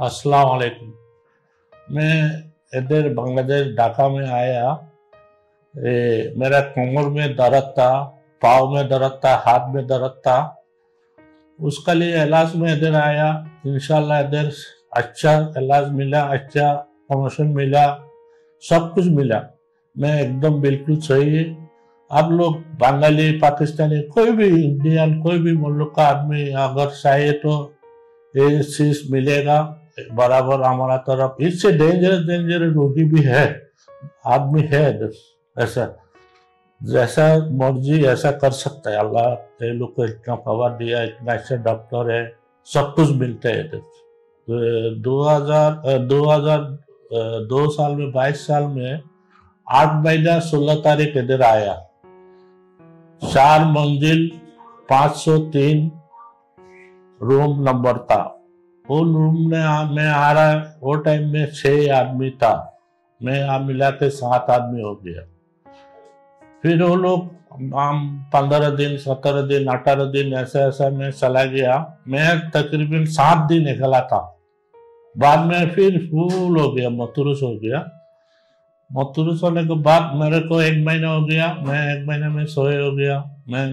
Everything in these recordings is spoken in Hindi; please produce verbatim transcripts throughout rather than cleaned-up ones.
अस्सलाम वालेकुम। मैं इधर बांग्लादेश ढाका में आया। ए, मेरा कमर में दर्द था, पाँव में दर्द था, हाथ में दर्द था। उसका लिए इलाज में इधर आया। इंशाल्लाह इधर अच्छा इलाज मिला, अच्छा प्रमोशन मिला, सब कुछ मिला। मैं एकदम बिल्कुल सही है। आप लोग बंगाली, पाकिस्तानी, कोई भी इंडियन, कोई भी मुल्क का आदमी अगर चाहिए तो ये चीज मिलेगा बराबर हमारा तरफ। इससे डेंजरस डेंजरस रोगी भी है, आदमी है ऐसा, जैसा मर्जी ऐसा कर सकता है। अल्लाह ये लोग को इतना पावर दिया, इतना अच्छा डॉक्टर है, सब कुछ मिलता है इधर। तो दो हजार दो हजार दो साल में बाईस साल में आठ महीना सोलह तारीख इधर आया। चार मंजिल पाँच सौ तीन रूम नंबर था। वो रूम में मैं आ रहा, वो टाइम में छह आदमी था, मैं यहाँ मिला के सात आदमी हो गया। फिर वो लोग हम पंद्रह दिन, सत्रह दिन, अठारह दिन ऐसा ऐसा मैं चला गया। मैं तकरीबन सात दिन निकला था। बाद में फिर फूल हो गया, मतुरुस हो गया। मतुरुस होने के बाद मेरे को एक महीना हो गया, मैं एक महीने में सोए हो गया। मैं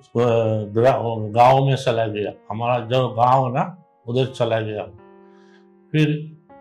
मतलब गाँव में चला गया, हमारा जो गाँव है ना उधर चला गया। फिर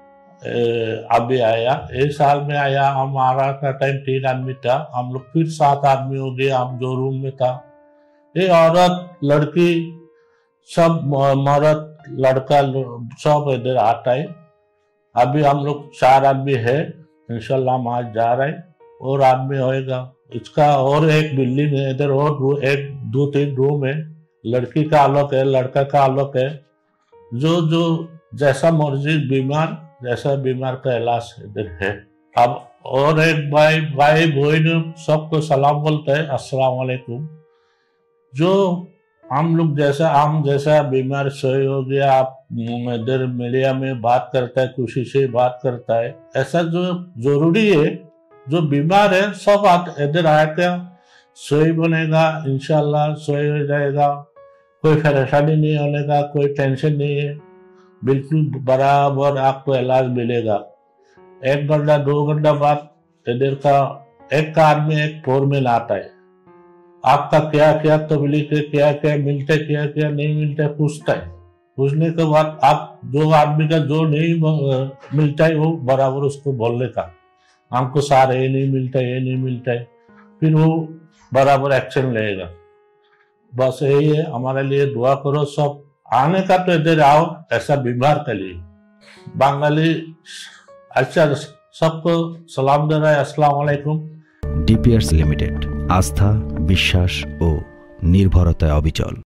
अभी आया, एक साल में आया। हमारा का टाइम तीन आदमी था, हम लोग फिर सात आदमी हो गया। हम जो रूम में था, ये औरत लड़की सब, मर्द लड़का सब इधर आता है। अभी हम लोग चार आदमी है, इंशाल्लाह हम आज जा रहे हैं, और आदमी होएगा। इसका और एक बिल्डिंग है इधर, और एक दो तीन रूम है। लड़की का अलग है, लड़का का अलग है। जो जो जैसा मर्जी बीमार, जैसा बीमार का इलाज इधर है। अब और एक भाई भाई बहन सबको सलाम बोलते हैं, अस्सलाम वालेकुम। जो हम लोग जैसा हम जैसा बीमार सोए हो गया, आप इधर मीडिया में बात करता है, खुशी से बात करता है, ऐसा जो जरूरी है, जो बीमार है सब इधर आकर सोई बनेगा, इंशाल्लाह सोई हो जाएगा। कोई परेशानी नहीं होने का, कोई टेंशन नहीं है, बिल्कुल बराबर आपको इलाज मिलेगा। एक घंटा दो घंटा बाद इधर का एक कार में एक फोरमैन आता है, आपका क्या क्या तकलीफ है, क्या क्या मिलता है, क्या क्या नहीं मिलता है, पूछता है। पूछने के बाद आप जो आदमी का जो नहीं मिलता है वो बराबर उसको बोलने का, हमको सारे ये नहीं मिलता है, ये नहीं मिलता है, फिर वो बराबर एक्शन लेगा। बस यही है, हमारे लिए दुआ करो। सब आने का तो इधर आओ, ऐसा बीमार के लिए। बांगाली अच्छा सबको सलाम दे रहा है, अस्सलाम वालेकुम। ডিপিআরস লিমিটেড, আস্থা, বিশ্বাস ও নির্ভরতায় অবিচল।